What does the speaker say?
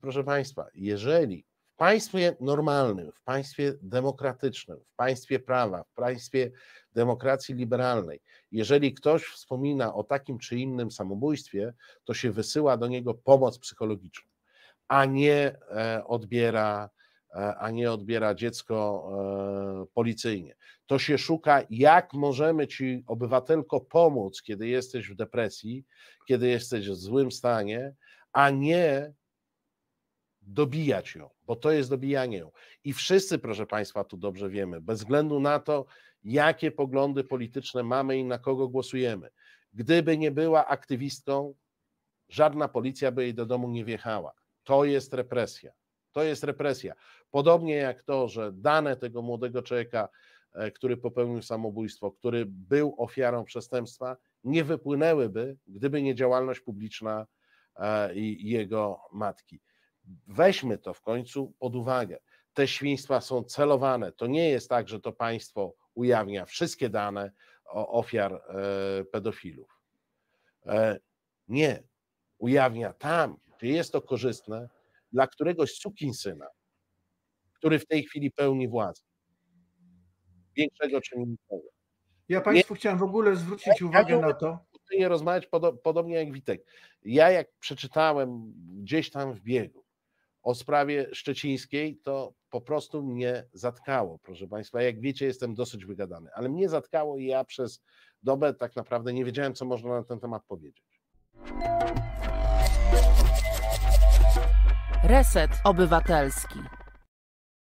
proszę Państwa, jeżeli w państwie normalnym, w państwie demokratycznym, w państwie prawa, w państwie demokracji liberalnej, jeżeli ktoś wspomina o takim czy innym samobójstwie, to się wysyła do niego pomoc psychologiczną, a nie odbiera dziecko policyjnie. To się szuka, jak możemy ci, obywatelko, pomóc, kiedy jesteś w depresji, kiedy jesteś w złym stanie, a nie dobijać ją, bo to jest dobijanie ją. I wszyscy, proszę Państwa, tu dobrze wiemy, bez względu na to, jakie poglądy polityczne mamy i na kogo głosujemy. Gdyby nie była aktywistką, żadna policja by jej do domu nie wjechała. To jest represja. To jest represja. Podobnie jak to, że dane tego młodego człowieka, który popełnił samobójstwo, który był ofiarą przestępstwa, nie wypłynęłyby, gdyby nie działalność publiczna i jego matki. Weźmy to w końcu pod uwagę. Te świństwa są celowane. To nie jest tak, że to państwo ujawnia wszystkie dane ofiar pedofilów. Nie. Ujawnia tam, gdzie jest to korzystne dla któregoś sukinsyna, który w tej chwili pełni władzę. Większego czy mniejszego. Ja Państwu chciałem w ogóle zwrócić uwagę na to. Nie rozmawiać podobnie jak Witek. Ja jak przeczytałem gdzieś tam w biegu o sprawie szczecińskiej, to po prostu mnie zatkało, proszę Państwa. Jak wiecie, jestem dosyć wygadany, ale mnie zatkało i ja przez dobę tak naprawdę nie wiedziałem, co można na ten temat powiedzieć. Reset Obywatelski.